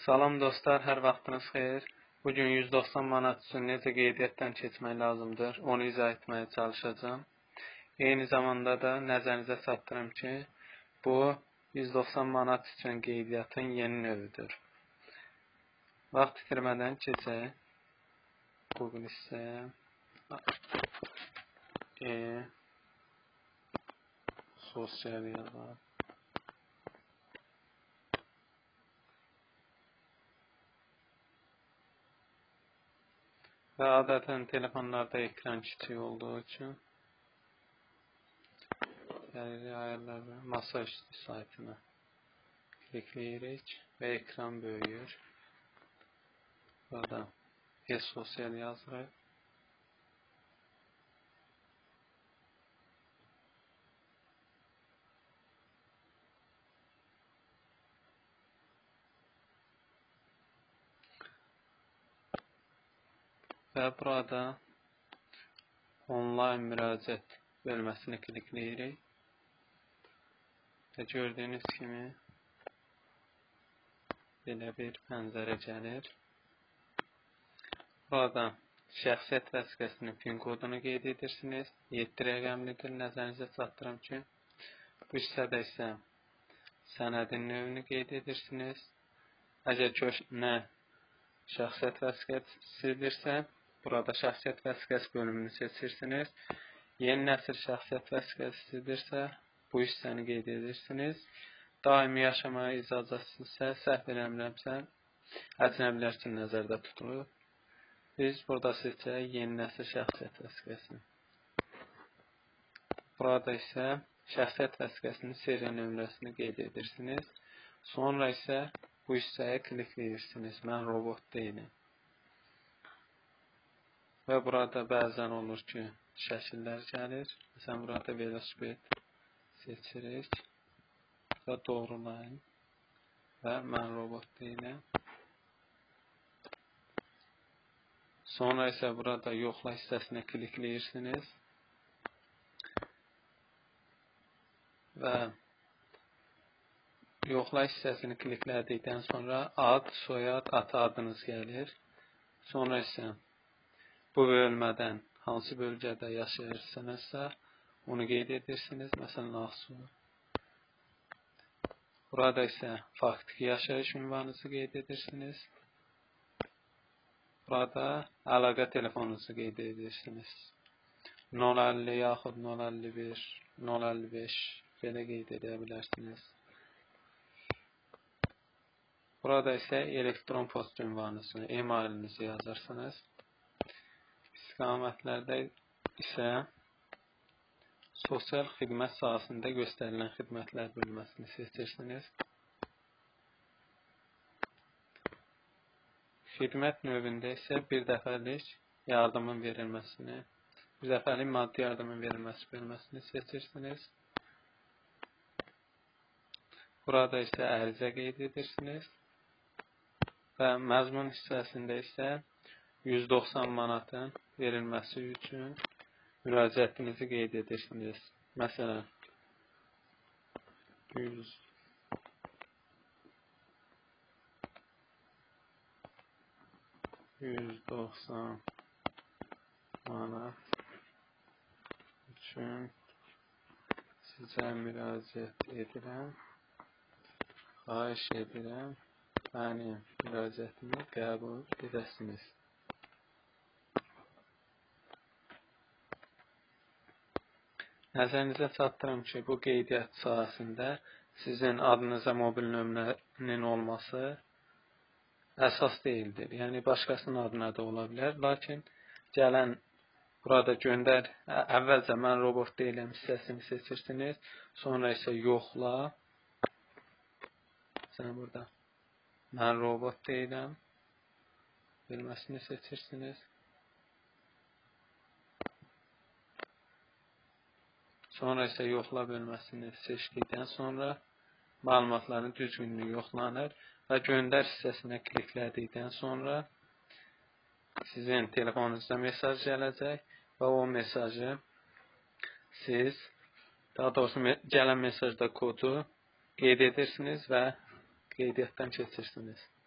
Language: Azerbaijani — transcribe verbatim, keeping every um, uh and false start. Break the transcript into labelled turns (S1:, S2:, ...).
S1: Salam dostlar, hər vaxtınız xeyir. Bugün yüz doxsan manat üçün necə qeydiyyatdan keçmək lazımdır, onu izah etməyə çalışacağım. Eyni zamanda da nəzərinizə çatdırım ki, bu yüz doxsan manat üçün qeydiyyatın yeni növüdür. Vaxt itirmədən keçək. Google hissəyə. E, sosial yazar. Və adətən telefonlarda ekran kiçik olduğu üçün gəlirik ayarlarda masa üstü saytına klikləyirik və ekran böyüyür. Burada e-sosial yazırıq. Və burada onlayn müraciət bölməsini klikləyirik. Və gördüyünüz kimi belə bir pəncərə gəlir. Burada şəxsiyyət vəsiqəsinin pin kodunu qeyd edirsiniz. yeddi rəqəmlidir, nəzərinizə çatdırım ki. Bu hissədə isə sənədin növünü qeyd edirsiniz. Əgər köhnə şəxsiyyət vəsiqəsidirsə, burada şəxsiyyət vəsiqəsi bölümünü seçirsiniz. Yeni nəsil şəxsiyyət vəsiqəsidirsə, bu hissəni qeyd edirsiniz. Daimi yaşamaya icazəsizsə, səhv eləmirəmsə, əcnəbilər üçün nəzərdə tutulur. Biz burada seçək yeni nəsil şəxsiyyət vəsiqəsini. Burada isə şəxsiyyət vəsiqəsinin seriya nömrəsini qeyd edirsiniz. Sonra isə bu hissəyə klikləyirsiniz. Mən robot deyiləm. Və burada bəzən olur ki, şəkillər gəlir. Məsələn, burada velosiped seçirik və doğrulayın və mən robot deyiləm. Sonra isə burada yoxla hissəsinə klikləyirsiniz və yoxla hissəsini kliklədikdən sonra ad, soyad, ata adınız gəlir. Sonra isə bu bölmədən hansı bölgədə yaşayırsınızsa, onu qeyd edirsiniz. Məsələn, Ağsu. Burada isə faktiki yaşayış ünvanınızı qeyd edirsiniz. Burada əlaqə telefonunuzu qeyd edirsiniz. nol əlli yaxud nol əlli bir, nol əlli beş belə qeyd edə bilərsiniz. Burada isə elektron post ünvanınızı, e-mailinizi yazarsınız. İstiqamətlərdə isə sosial xidmət sahəsində göstərilən xidmətlər bölməsini seçirsiniz. Xidmət növündə isə bir dəfəlik yardımın verilməsini, bir dəfəlik maddi yardımın verilməsi bölməsini seçirsiniz. Burada isə ərizə qeyd edirsiniz. Və məzmun hissəsində isə yüz doxsan manatın verilməsi üçün müraciətinizi qeyd edirsiniz. Məsələn, yüz doxsan manat üçün sizə müraciət edirəm. Xahiş edirəm, mənim müraciətimi qəbul edəsiniz. Nəzərinizə çatdırım ki, bu qeydiyyat sahəsində sizin adınıza mobil nömrənin olması əsas deyildir. Yəni, başqasının adına da ola bilər. Lakin, gələn burada göndər, əvvəlcə mən robot deyiləm hissəsini seçirsiniz. Sonra isə yoxla. Sən burada mən robot deyiləm bölməsini seçirsiniz. Sonra isə yoxla bölməsini seçdikdən sonra məlumatların düzgünlüyü yoxlanır və göndər hissəsinə kliklədikdən sonra sizin telefonunuzda mesaj gələcək və o mesajı siz, daha doğrusu gələn mesajda kodu qeyd edirsiniz və qeydiyyatdan keçirsiniz.